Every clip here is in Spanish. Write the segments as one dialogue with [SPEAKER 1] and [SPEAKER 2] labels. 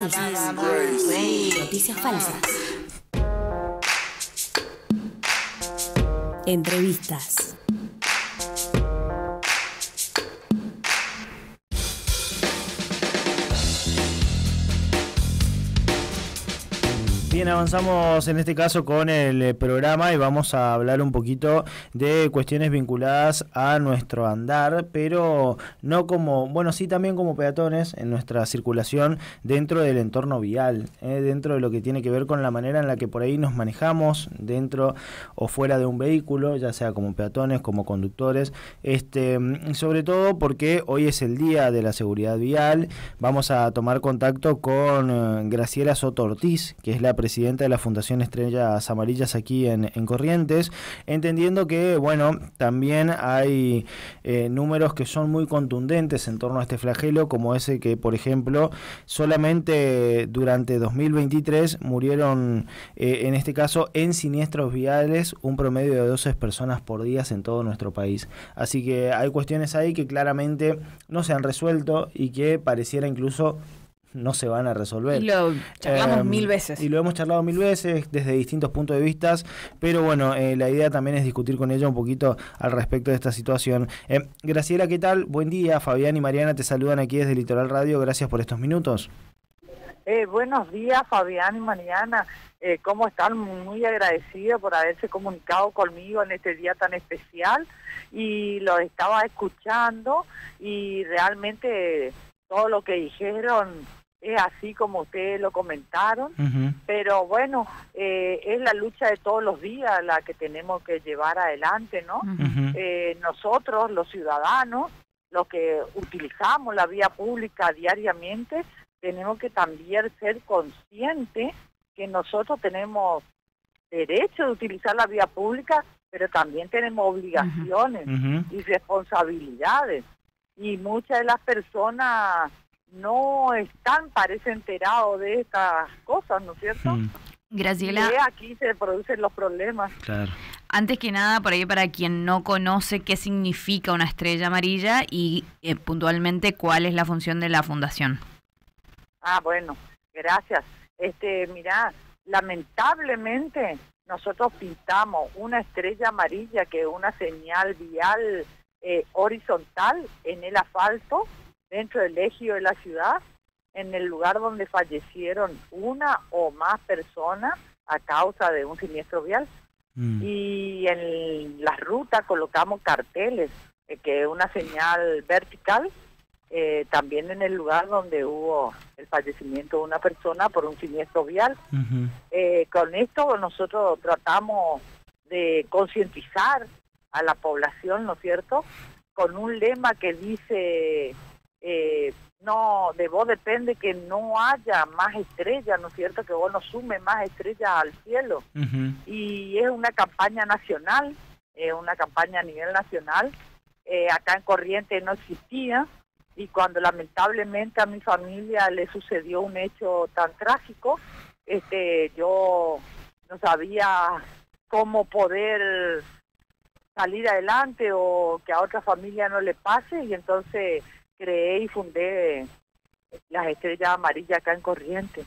[SPEAKER 1] noticias. Noticias falsas. Entrevistas.
[SPEAKER 2] Bien, avanzamos en este caso con el programa y vamos a hablar un poquito de cuestiones vinculadas a nuestro andar, pero no como, bueno, sí también como peatones en nuestra circulación dentro del entorno vial, dentro de lo que tiene que ver con la manera en la que por ahí nos manejamos dentro o fuera de un vehículo, ya sea como peatones, como conductores, sobre todo porque hoy es el día de la seguridad vial. Vamos a tomar contacto con Graciela Soto Ortiz, que es la presidenta de la Fundación Estrellas Amarillas aquí en Corrientes, entendiendo que, bueno, también hay números que son muy contundentes en torno a este flagelo, como ese que, por ejemplo, solamente durante 2023 murieron, en este caso, en siniestros viales, un promedio de 12 personas por día en todo nuestro país. Así que hay cuestiones ahí que claramente no se han resuelto y que pareciera incluso no se van a resolver.
[SPEAKER 3] Y lo charlamos mil veces.
[SPEAKER 2] Y lo hemos charlado mil veces desde distintos puntos de vista, pero bueno, la idea también es discutir con ella un poquito al respecto de esta situación. Graciela, ¿qué tal? Buen día. Fabián y Mariana te saludan aquí desde Litoral Radio. Gracias por estos minutos.
[SPEAKER 4] Buenos días, Fabián y Mariana. ¿Cómo están? Muy agradecida por haberse comunicado conmigo en este día tan especial. Y lo estaba escuchando y realmente todo lo que dijeron es así como ustedes lo comentaron, pero bueno, es la lucha de todos los días la que tenemos que llevar adelante, ¿no? Nosotros, los ciudadanos, los que utilizamos la vía pública diariamente, tenemos que también ser conscientes que nosotros tenemos derecho de utilizar la vía pública, pero también tenemos obligaciones y responsabilidades. Y muchas de las personas no están, parece, enterados de estas cosas, ¿no es cierto?
[SPEAKER 3] Graciela,
[SPEAKER 4] y aquí se producen los problemas.
[SPEAKER 2] Claro.
[SPEAKER 3] Antes que nada, por ahí para quien no conoce qué significa una estrella amarilla y puntualmente cuál es la función de la fundación.
[SPEAKER 4] Bueno, gracias. Mirá, lamentablemente nosotros pintamos una estrella amarilla que es una señal vial horizontal en el asfalto dentro del ejido de la ciudad, en el lugar donde fallecieron una o más personas a causa de un siniestro vial. Y en las rutas colocamos carteles, que es una señal vertical, también en el lugar donde hubo el fallecimiento de una persona por un siniestro vial. Con esto nosotros tratamos de concientizar a la población, ¿no es cierto?, con un lema que dice, no, de vos depende que no haya más estrellas, ¿no es cierto?, que vos no sumes más estrellas al cielo. Y es una campaña nacional, una campaña a nivel nacional. Acá en Corrientes no existía, y cuando lamentablemente a mi familia le sucedió un hecho tan trágico, yo no sabía cómo poder salir adelante o que a otra familia no le pase, y entonces creé y fundé las Estrellas Amarillas acá en Corrientes.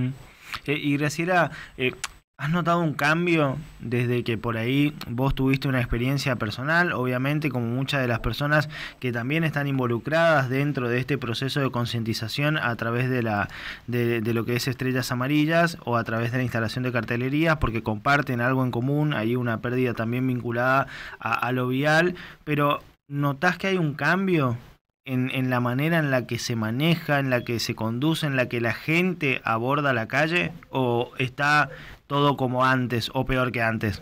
[SPEAKER 2] Y Graciela, ¿has notado un cambio desde que por ahí vos tuviste una experiencia personal? Obviamente, como muchas de las personas que también están involucradas dentro de este proceso de concientización a través de lo que es Estrellas Amarillas o a través de la instalación de cartelerías, porque comparten algo en común, hay una pérdida también vinculada a lo vial, pero ¿notás que hay un cambio en la manera en la que se maneja, en la que se conduce, en la que la gente aborda la calle, o está todo como antes o peor que antes?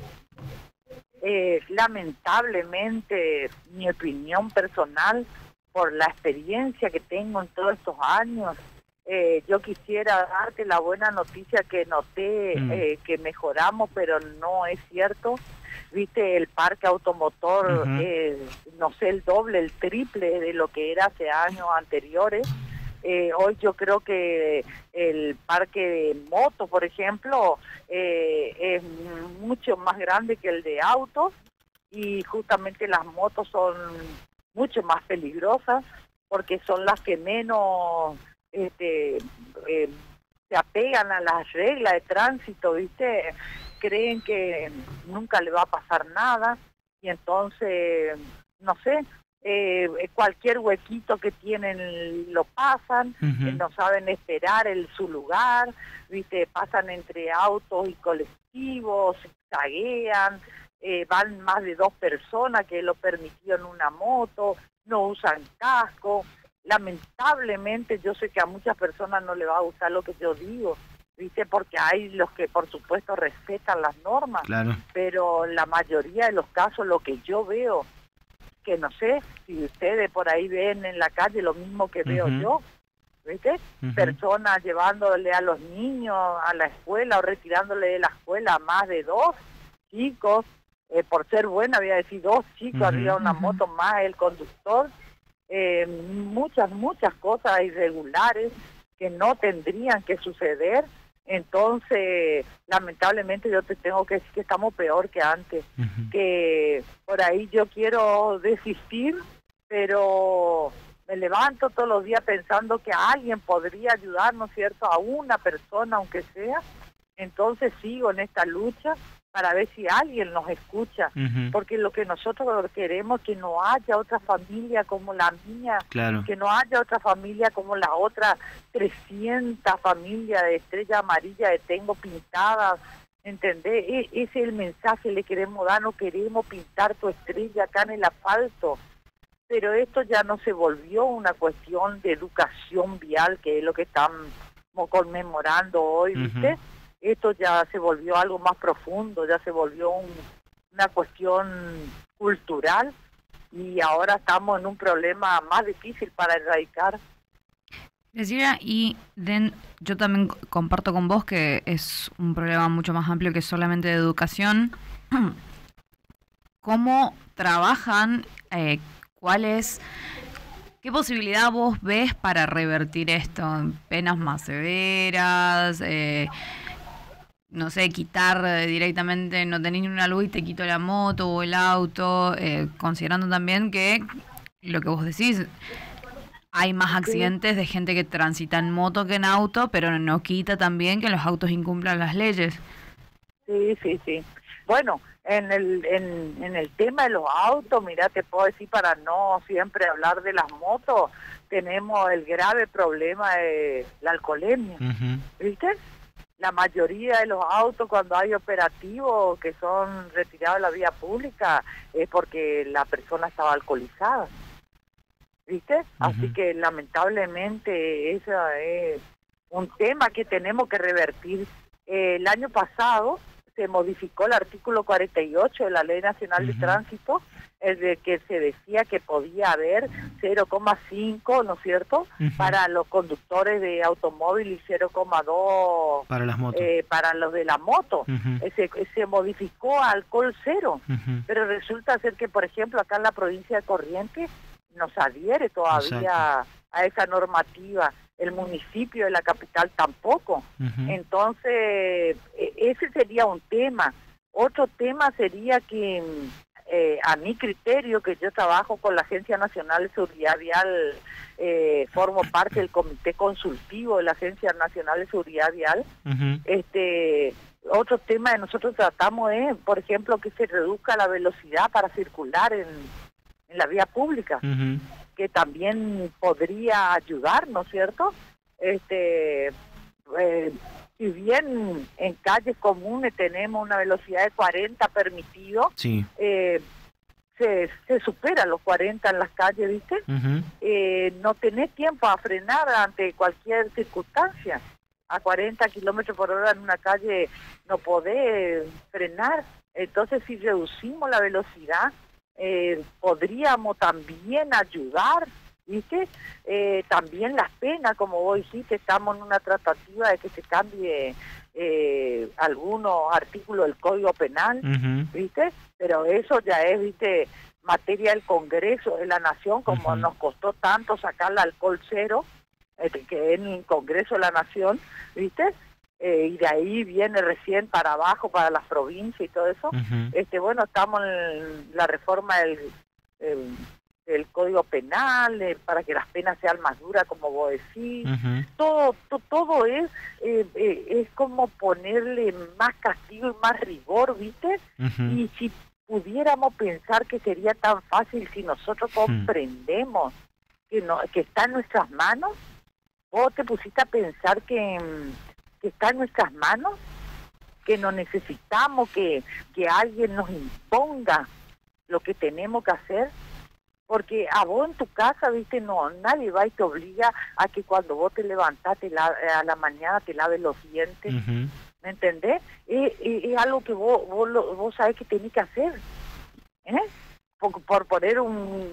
[SPEAKER 4] Lamentablemente, mi opinión personal, por la experiencia que tengo en todos estos años, yo quisiera darte la buena noticia que noté que mejoramos, pero no es cierto. Viste, el parque automotor, no sé, el doble, el triple de lo que era hace años anteriores. Hoy yo creo que el parque de motos, por ejemplo, es mucho más grande que el de autos, y justamente las motos son mucho más peligrosas porque son las que menos se apegan a las reglas de tránsito, ¿viste? Creen que nunca le va a pasar nada y entonces, no sé, cualquier huequito que tienen lo pasan, no saben esperar su lugar, ¿viste? Pasan entre autos y colectivos, taguean, van más de 2 personas que lo permitió en una moto, no usan casco. Lamentablemente yo sé que a muchas personas no les va a gustar lo que yo digo, ¿viste? Porque hay los que por supuesto respetan las normas,
[SPEAKER 2] Claro.
[SPEAKER 4] pero la mayoría de los casos lo que yo veo, que no sé si ustedes por ahí ven en la calle lo mismo que veo yo, ¿viste? Personas llevándole a los niños a la escuela o retirándole de la escuela a más de 2 chicos, por ser buena voy a decir 2 chicos, arriba una moto más el conductor, muchas cosas irregulares que no tendrían que suceder. Entonces, lamentablemente yo te tengo que decir que estamos peor que antes, que por ahí yo quiero desistir, pero me levanto todos los días pensando que alguien podría ayudarnos, ¿cierto? A una persona, aunque sea. Entonces sigo en esta lucha para ver si alguien nos escucha, porque lo que nosotros queremos es que no haya otra familia como la mía,
[SPEAKER 2] Claro.
[SPEAKER 4] que no haya otra familia como la otra 300 familias de estrella amarilla que tengo pintadas, ¿entendés? Ese es el mensaje que le queremos dar, no queremos pintar tu estrella acá en el asfalto, pero esto ya no se volvió una cuestión de educación vial, que es lo que estamos conmemorando hoy, ¿viste? Esto ya se volvió algo más profundo, ya se volvió una cuestión cultural y ahora estamos en un problema más difícil para erradicar.
[SPEAKER 3] Cecilia, y yo también comparto con vos que es un problema mucho más amplio que solamente de educación. ¿Cómo trabajan? ¿Qué posibilidad vos ves para revertir esto? ¿Penas más severas? No sé, quitar directamente, no tenés ni una luz y te quito la moto o el auto, considerando también que lo que vos decís, hay más accidentes de gente que transita en moto que en auto, pero no quita también que los autos incumplan las leyes.
[SPEAKER 4] Sí. Bueno, en el tema de los autos, mira, te puedo decir, para no siempre hablar de las motos, tenemos el grave problema de la alcoholemia, ¿viste? La mayoría de los autos cuando hay operativos que son retirados de la vía pública es porque la persona estaba alcoholizada, ¿viste? Así que lamentablemente ese es un tema que tenemos que revertir. El año pasado se modificó el artículo 48 de la Ley Nacional de Tránsito, es de que se decía que podía haber 0,5, ¿no es cierto?, para los conductores de automóvil y 0,2
[SPEAKER 2] para las motos,
[SPEAKER 4] para los de la moto. Se modificó a alcohol cero, pero resulta ser que, por ejemplo, acá en la provincia de Corrientes no se adhiere todavía a esa normativa. El municipio de la capital tampoco. Entonces, ese sería un tema. Otro tema sería que, a mi criterio, que yo trabajo con la Agencia Nacional de Seguridad Vial, formo parte del comité consultivo de la Agencia Nacional de Seguridad Vial. Otro tema que nosotros tratamos es, por ejemplo, que se reduzca la velocidad para circular en la vía pública, que también podría ayudar, ¿no es cierto? Si bien en calles comunes tenemos una velocidad de 40 permitido, se supera los 40 en las calles, ¿viste? No tenés tiempo a frenar ante cualquier circunstancia. A 40 kilómetros por hora en una calle no podés frenar. Entonces, si reducimos la velocidad, podríamos también ayudar, ¿viste? También las penas, como vos dijiste, estamos en una tratativa de que se cambie algunos artículos del Código Penal, ¿viste? Pero eso ya es, ¿viste?, materia del Congreso de la Nación, como nos costó tanto sacar el alcohol cero, que en el Congreso de la Nación, ¿viste? Y de ahí viene recién para abajo, para las provincias y todo eso. Bueno, estamos en la reforma del del Código Penal, para que las penas sean más duras, como vos decís. Todo es como ponerle más castigo y más rigor, ¿viste? Y si pudiéramos pensar que sería tan fácil si nosotros comprendemos que está en nuestras manos, vos te pusiste a pensar que está en nuestras manos, que no necesitamos que alguien nos imponga lo que tenemos que hacer, porque a vos en tu casa, viste, no, nadie va y te obliga a que cuando vos te levantás a la mañana te laves los dientes, ¿me entendés? Es algo que vos sabés que tenés que hacer, ¿eh? Por poner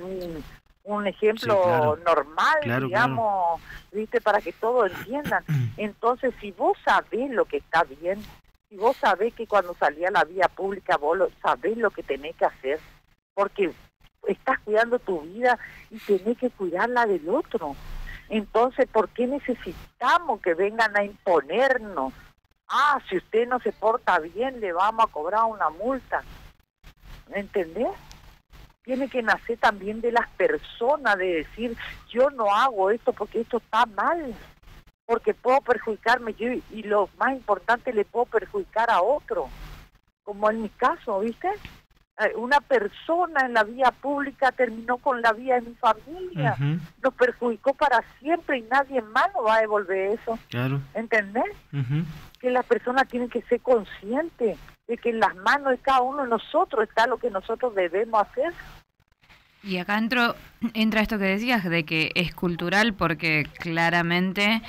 [SPEAKER 4] un ejemplo normal, digamos, viste, para que todos entiendan. Entonces, si vos sabés lo que está bien, si vos sabés que cuando salís a la vía pública vos sabés lo que tenés que hacer, porque estás cuidando tu vida y tenés que cuidar la del otro. Entonces, ¿por qué necesitamos que vengan a imponernos? Ah, si usted no se porta bien, le vamos a cobrar una multa. ¿Me entendés? Tiene que nacer también de las personas, de decir, yo no hago esto porque esto está mal, porque puedo perjudicarme yo y lo más importante, le puedo perjudicar a otro, como en mi caso, ¿viste? Una persona en la vía pública terminó con la vida de mi familia, nos perjudicó para siempre y nadie más nos va a devolver eso. ¿Entendés? Que las personas tienen que ser conscientes de que en las manos de cada uno de nosotros está lo que nosotros debemos hacer.
[SPEAKER 3] Y acá entra esto que decías, de que es cultural, porque claramente,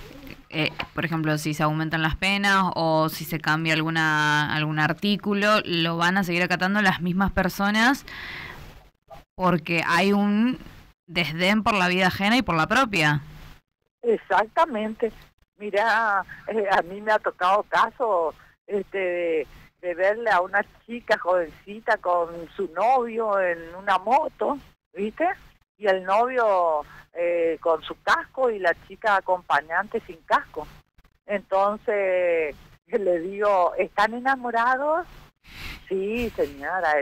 [SPEAKER 3] por ejemplo, si se aumentan las penas o si se cambia algún artículo, lo van a seguir acatando las mismas personas, porque hay un desdén por la vida ajena y por la propia.
[SPEAKER 4] Exactamente. Mira, a mí me ha tocado caso de verle a una chica jovencita con su novio en una moto, ¿viste? Y el novio con su casco y la chica acompañante sin casco. Entonces le digo, ¿están enamorados? Sí, señora.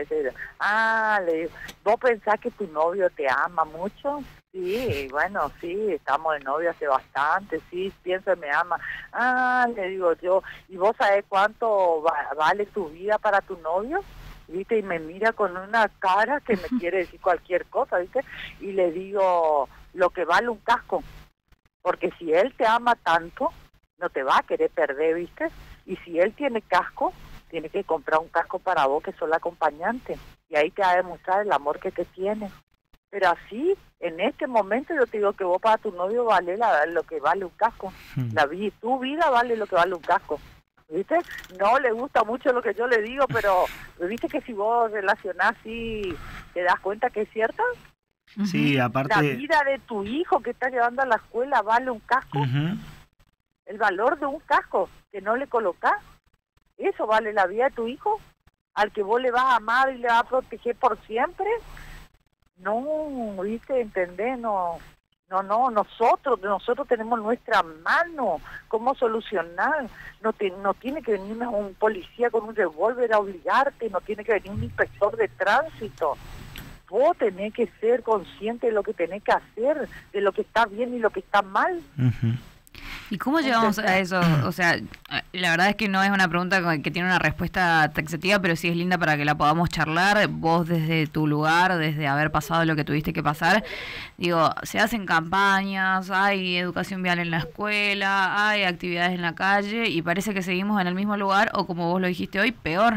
[SPEAKER 4] Le digo, ¿vos pensás que tu novio te ama mucho? Sí, bueno, sí, estamos de novio hace bastante, sí, pienso que me ama. Le digo yo, ¿y vos sabés cuánto vale tu vida para tu novio? ¿Viste? Y me mira con una cara que me quiere decir cualquier cosa, ¿viste? Y le digo, lo que vale un casco, porque si él te ama tanto, no te va a querer perder, ¿viste? Y si él tiene casco, tiene que comprar un casco para vos, que sos la acompañante, y ahí te va a demostrar el amor que te tiene. Pero así, en este momento yo te digo que vos para tu novio vale lo que vale un casco. Tu vida vale lo que vale un casco. ¿Viste? No le gusta mucho lo que yo le digo, pero ¿viste que si vos relacionás así, te das cuenta que es cierto?
[SPEAKER 2] Sí, aparte...
[SPEAKER 4] La vida de tu hijo que está llevando a la escuela vale un casco. El valor de un casco que no le colocás, eso vale la vida de tu hijo, al que vos le vas a amar y le vas a proteger por siempre. No, ¿viste? ¿Entendés? No, nosotros tenemos nuestra mano cómo solucionar. No tiene que venir un policía con un revólver a obligarte, no tiene que venir un inspector de tránsito. Vos tenés que ser consciente de lo que tenés que hacer, de lo que está bien y lo que está mal.
[SPEAKER 3] ¿Y cómo llegamos a eso? O sea, la verdad es que no es una pregunta que tiene una respuesta taxativa, pero sí es linda para que la podamos charlar. Vos desde tu lugar, desde haber pasado lo que tuviste que pasar, digo, se hacen campañas, hay educación vial en la escuela, hay actividades en la calle y parece que seguimos en el mismo lugar o, como vos lo dijiste hoy, peor.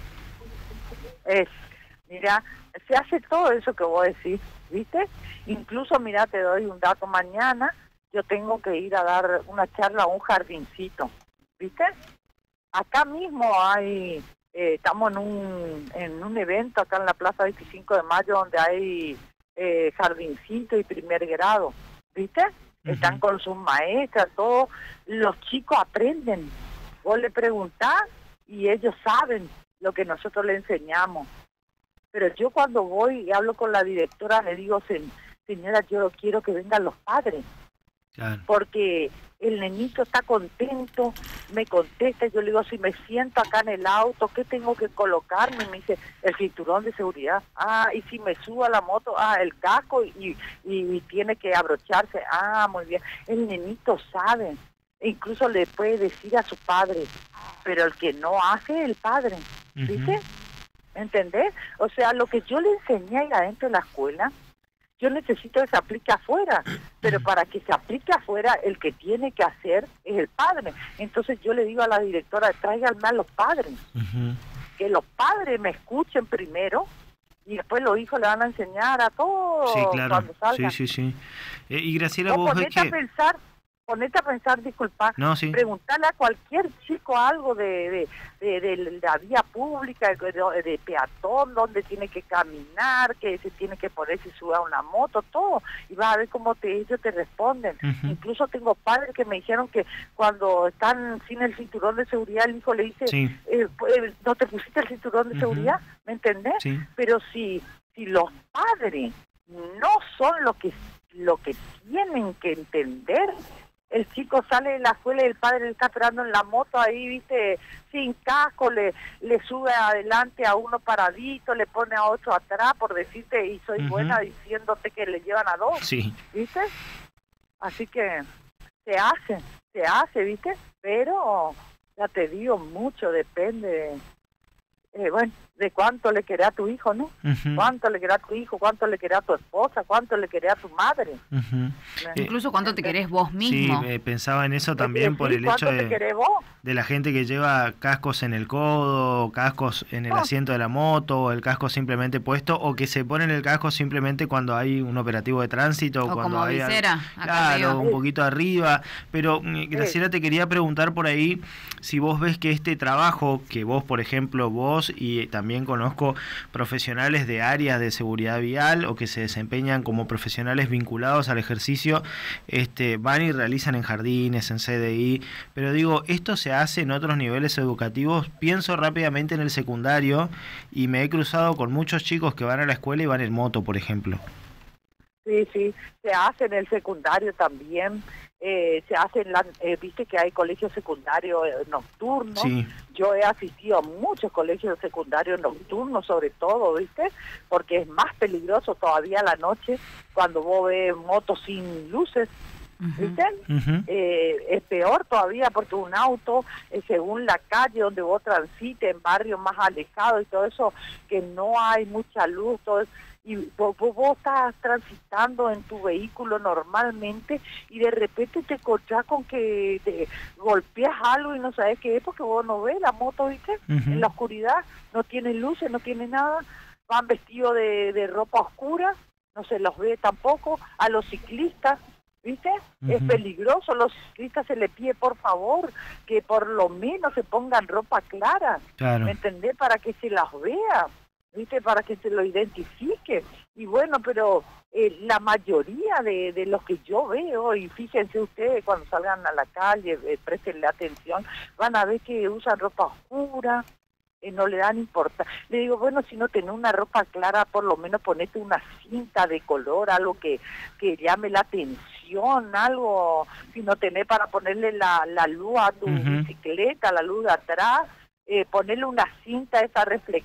[SPEAKER 4] Mira, se hace todo eso que vos decís, ¿viste? Incluso, mira, te doy un dato mañana. Yo tengo que ir a dar una charla a un jardincito, ¿viste? Acá mismo estamos en un evento acá en la Plaza 25 de Mayo donde hay jardincito y primer grado, ¿viste? Están con sus maestras, todos los chicos aprenden. Vos le preguntás y ellos saben lo que nosotros le enseñamos. Pero yo cuando voy y hablo con la directora le digo, señora, yo quiero que vengan los padres.
[SPEAKER 2] Claro.
[SPEAKER 4] Porque el nenito está contento, me contesta, yo le digo, si me siento acá en el auto, ¿qué tengo que colocarme? Me dice, el cinturón de seguridad. Ah, y si me subo a la moto, el casco y tiene que abrocharse. Ah, muy bien. El nenito sabe, incluso le puede decir a su padre, pero el que no hace es el padre, ¿viste? ¿Entendés? O sea, lo que yo le enseñé ahí adentro de la escuela, yo necesito que se aplique afuera, pero para que se aplique afuera, el que tiene que hacer es el padre. Entonces yo le digo a la directora, tráiganme a los padres, que los padres me escuchen primero, y después los hijos le van a enseñar a todos
[SPEAKER 2] Sí, claro.
[SPEAKER 4] cuando salgan.
[SPEAKER 2] Sí. Y Graciela, vos ves que...
[SPEAKER 4] Ponete a pensar, disculpa,
[SPEAKER 2] No, sí.
[SPEAKER 4] preguntarle a cualquier chico algo de la vía pública, de peatón, dónde tiene que caminar, que se tiene que poner si sube a una moto, todo, y vas a ver cómo ellos te responden. Incluso tengo padres que me dijeron que cuando están sin el cinturón de seguridad, el hijo le dice,
[SPEAKER 2] Sí.
[SPEAKER 4] ¿No te pusiste el cinturón de seguridad? ¿Me entendés?
[SPEAKER 2] Sí.
[SPEAKER 4] Pero si los padres no son lo que tienen que entender, el chico sale de la escuela y el padre le está esperando en la moto ahí, viste, sin casco, le sube adelante a uno paradito, le pone a otro atrás, por decirte, y soy buena diciéndote que le llevan a dos,
[SPEAKER 2] Sí.
[SPEAKER 4] ¿viste? Así que se hace, ¿viste? Pero, ya te digo, mucho depende, de cuánto le querés a tu hijo, ¿no? Cuánto le querés a tu hijo, cuánto le querés a tu esposa, cuánto le querés a tu madre.
[SPEAKER 3] Incluso cuánto te querés vos mismo.
[SPEAKER 2] Sí, pensaba en eso también por el hecho de la gente que lleva cascos en el codo, cascos en el asiento de la moto, o el casco simplemente puesto, o que se ponen el casco simplemente cuando hay un operativo de tránsito,
[SPEAKER 3] O
[SPEAKER 2] cuando
[SPEAKER 3] como
[SPEAKER 2] hay
[SPEAKER 3] visera, acá
[SPEAKER 2] claro,
[SPEAKER 3] arriba.
[SPEAKER 2] un poquito arriba. Pero Graciela, te quería preguntar por ahí si vos ves que este trabajo que vos, por ejemplo, vos y también conozco profesionales de áreas de seguridad vial o que se desempeñan como profesionales vinculados al ejercicio, van y realizan en jardines, en CDI, pero digo, esto se hace en otros niveles educativos. Pienso rápidamente en el secundario y me he cruzado con muchos chicos que van a la escuela y van en moto, por ejemplo.
[SPEAKER 4] Sí, se hace en el secundario también. Se hace viste que hay colegios secundarios nocturnos.
[SPEAKER 2] Sí.
[SPEAKER 4] Yo he asistido a muchos colegios secundarios nocturnos, sobre todo, viste, porque es más peligroso todavía a la noche cuando vos ves motos sin luces, viste. Es peor todavía porque un auto, según la calle donde vos transites, en barrios más alejados y todo eso, que no hay mucha luz, todo eso, y vos estás transitando en tu vehículo normalmente y de repente te encontrás con que te golpeas algo y no sabes qué es porque vos no ves la moto, ¿viste? En la oscuridad, no tiene luces, no tiene nada, van vestidos de ropa oscura, no se los ve tampoco, a los ciclistas, ¿viste? Es peligroso, los ciclistas se les pide por favor que por lo menos se pongan ropa clara,
[SPEAKER 2] Claro.
[SPEAKER 4] ¿me entendés? Para que se las vea, ¿viste? Para que se lo identifique. Y bueno, pero la mayoría de los que yo veo, y fíjense ustedes cuando salgan a la calle, préstenle atención, van a ver que usan ropa oscura, no le dan importancia. Le digo, bueno, si no tenés una ropa clara, por lo menos ponete una cinta de color, algo que llame la atención, algo, si no tenés para ponerle la luz a tu bicicleta, la luz de atrás, ponerle una cinta esa reflexiva,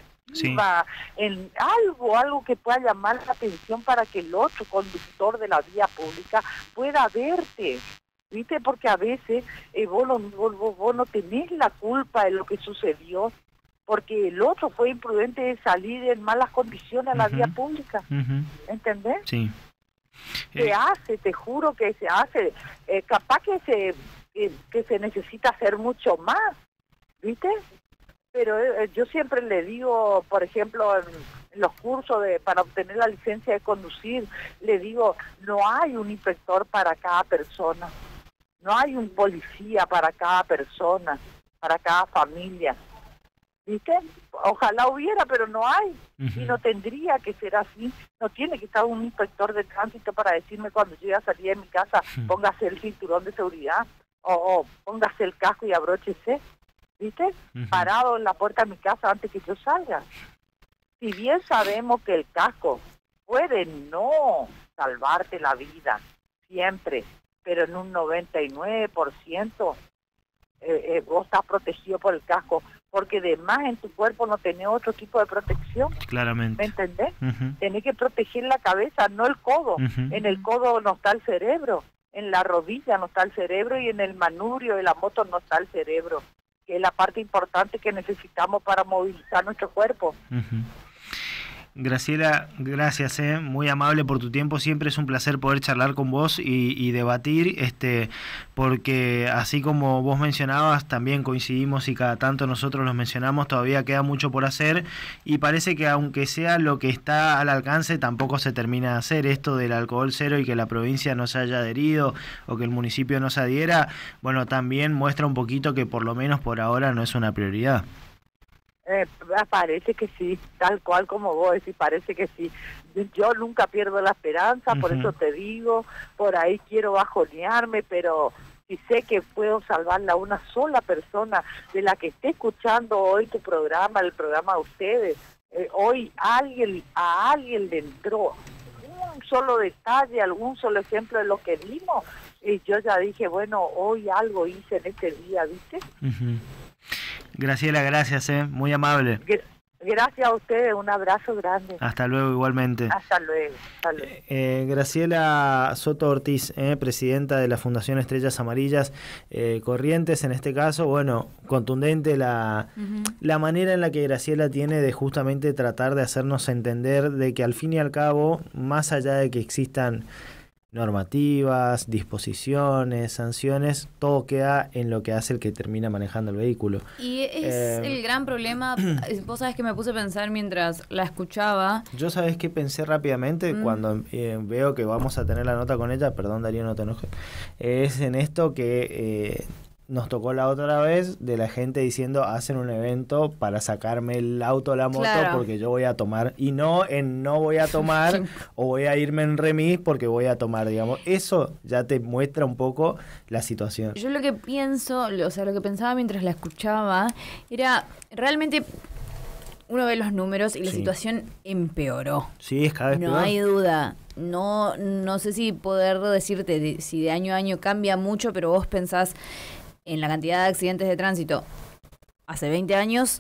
[SPEAKER 4] en algo que pueda llamar la atención para que el otro conductor de la vía pública pueda verte, ¿viste? Porque a veces vos no tenés la culpa de lo que sucedió, porque el otro fue imprudente de salir en malas condiciones a la vía pública, ¿entendés?
[SPEAKER 2] Sí.
[SPEAKER 4] Se hace, te juro que se hace, capaz que se necesita hacer mucho más, ¿viste? Pero yo siempre le digo, por ejemplo, en los cursos para obtener la licencia de conducir, le digo, no hay un inspector para cada persona, no hay un policía para cada persona, para cada familia, ¿viste? Ojalá hubiera, pero no hay, y no tendría que ser así. No tiene que estar un inspector de tránsito para decirme cuando yo ya salí de mi casa, póngase el cinturón de seguridad, o póngase el casco y abróchese, ¿viste? Parado en la puerta de mi casa antes que yo salga. Si bien sabemos que el casco puede no salvarte la vida siempre, pero en un 99% vos estás protegido por el casco, porque además en tu cuerpo no tenés otro tipo de protección.
[SPEAKER 2] Claramente.
[SPEAKER 4] ¿Me entendés? Tenés que proteger la cabeza, no el codo. En el codo no está el cerebro, en la rodilla no está el cerebro y en el manubrio de la moto no está el cerebro, que es la parte importante que necesitamos para movilizar nuestro cuerpo.
[SPEAKER 2] Graciela, gracias, muy amable por tu tiempo. Siempre es un placer poder charlar con vos y debatir, porque así como vos mencionabas, también coincidimos y cada tanto nosotros los mencionamos, todavía queda mucho por hacer y parece que aunque sea lo que está al alcance, tampoco se termina de hacer esto del alcohol cero y que la provincia no se haya adherido o que el municipio no se adhiera. Bueno, también muestra un poquito que por lo menos por ahora no es una prioridad.
[SPEAKER 4] Parece que sí, tal cual como vos decís, parece que sí. Yo nunca pierdo la esperanza, por eso te digo, por ahí quiero bajonearme, pero si sé que puedo salvarla a una sola persona de la que esté escuchando hoy tu programa, el programa de ustedes, hoy a alguien le entró un solo detalle, algún solo ejemplo de lo que vimos, y yo ya dije, bueno, hoy algo hice en este día, ¿viste?
[SPEAKER 2] Graciela, gracias, muy amable.
[SPEAKER 4] Gracias a ustedes, un abrazo grande.
[SPEAKER 2] Hasta luego, igualmente.
[SPEAKER 4] Hasta luego. Hasta luego.
[SPEAKER 2] Graciela Soto Ortiz, presidenta de la Fundación Estrellas Amarillas Corrientes, en este caso, bueno, contundente la manera en la que Graciela tiene de justamente tratar de hacernos entender de que al fin y al cabo, más allá de que existan normativas, disposiciones, sanciones, todo queda en lo que hace el que termina manejando el vehículo.
[SPEAKER 5] Y es el gran problema. Vos sabés que me puse a pensar mientras la escuchaba.
[SPEAKER 2] Yo sabés que pensé rápidamente cuando veo que vamos a tener la nota con ella, perdón Darío, no te enojes, es en esto que nos tocó la otra vez de la gente diciendo hacen un evento para sacarme el auto o la moto porque yo voy a tomar y no voy a tomar o voy a irme en remis porque voy a tomar, digamos. Eso ya te muestra un poco la situación.
[SPEAKER 5] Yo lo que pienso, o sea, lo que pensaba mientras la escuchaba era realmente uno ve los números y la situación empeoró.
[SPEAKER 2] Sí, es cada vez peor.
[SPEAKER 5] No hay duda. No sé si poder decirte si de año a año cambia mucho, pero vos pensás en la cantidad de accidentes de tránsito hace 20 años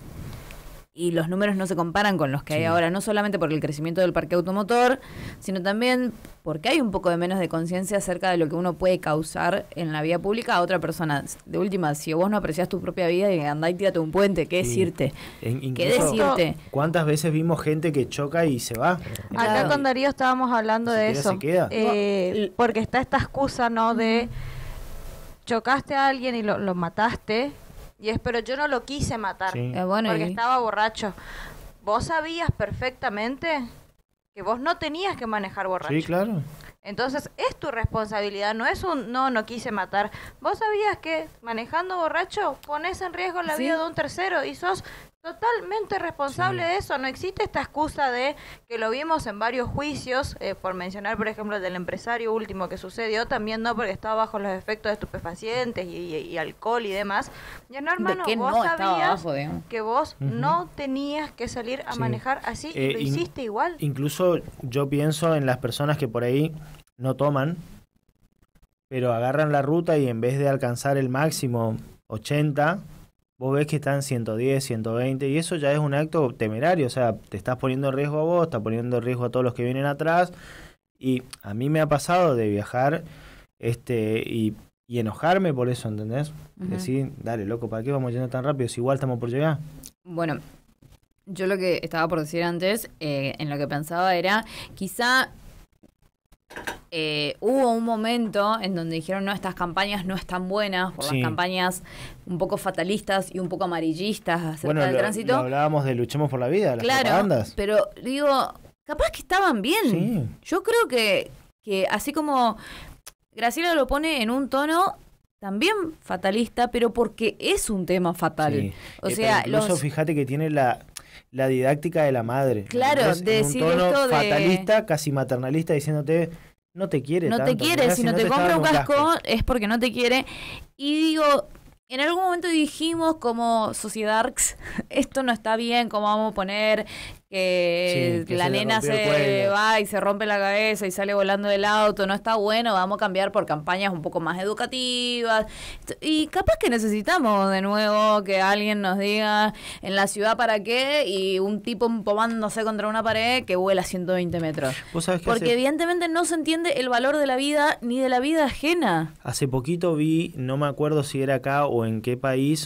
[SPEAKER 5] y los números no se comparan con los que hay ahora, no solamente por el crecimiento del parque automotor, sino también porque hay un poco de menos de conciencia acerca de lo que uno puede causar en la vía pública a otra persona. De última, si vos no apreciás tu propia vida y andá y tírate un puente, ¿qué decirte? ¿Qué decirte?
[SPEAKER 2] ¿Cuántas veces vimos gente que choca y se va?
[SPEAKER 6] Acá con Darío estábamos hablando de eso.
[SPEAKER 2] Se queda.
[SPEAKER 6] Porque está esta excusa, ¿no? De chocaste a alguien y lo mataste, pero yo no lo quise matar, porque estaba borracho. Vos sabías perfectamente que vos no tenías que manejar borracho.
[SPEAKER 2] Sí, claro.
[SPEAKER 6] Entonces es tu responsabilidad, no es no quise matar. Vos sabías que manejando borracho pones en riesgo la vida de un tercero y sos totalmente responsable de eso. No existe esta excusa de que lo vimos en varios juicios, por mencionar por ejemplo el del empresario último que sucedió, también no porque estaba bajo los efectos de estupefacientes y alcohol y demás. Ya no, hermano, vos sabías que vos no tenías que salir a manejar así y lo hiciste igual.
[SPEAKER 2] Incluso yo pienso en las personas que por ahí no toman, pero agarran la ruta y en vez de alcanzar el máximo 80, vos ves que están 110, 120 y eso ya es un acto temerario, o sea, te estás poniendo en riesgo a vos, estás poniendo en riesgo a todos los que vienen atrás y a mí me ha pasado de viajar y enojarme por eso, ¿entendés? Decir, dale loco, ¿para qué vamos yendo tan rápido si igual estamos por llegar?
[SPEAKER 5] Bueno, yo lo que estaba por decir antes, en lo que pensaba era, quizá hubo un momento en donde dijeron no, estas campañas no están buenas por las campañas un poco fatalistas y un poco amarillistas acerca del tránsito.
[SPEAKER 2] Lo hablábamos de Luchemos por la Vida, las propagandas.
[SPEAKER 5] Pero digo, capaz que estaban bien. Yo creo que así como Graciela lo pone en un tono también fatalista, pero porque es un tema fatal. O sea,
[SPEAKER 2] incluso fíjate que tiene la didáctica de la madre.
[SPEAKER 5] Claro, de decir
[SPEAKER 2] un tono
[SPEAKER 5] esto de
[SPEAKER 2] fatalista, casi maternalista, diciéndote no te quiere tanto.
[SPEAKER 5] No te quiere, si no te compra un casco es porque no te quiere. Y digo, en algún momento dijimos como sociedad, esto no está bien, cómo vamos a poner que
[SPEAKER 2] Sí, que
[SPEAKER 5] la
[SPEAKER 2] se le
[SPEAKER 5] nena
[SPEAKER 2] rompió el cuello.
[SPEAKER 5] va y se rompe la cabeza y sale volando del auto, no está bueno, vamos a cambiar por campañas un poco más educativas. Y capaz que necesitamos de nuevo que alguien nos diga en la ciudad para qué y un tipo empomándose contra una pared que vuela 120 metros.
[SPEAKER 2] Vos sabés que
[SPEAKER 5] Porque evidentemente no se entiende el valor de la vida ni de la vida ajena.
[SPEAKER 2] hace poquito vi, no me acuerdo si era acá o en qué país,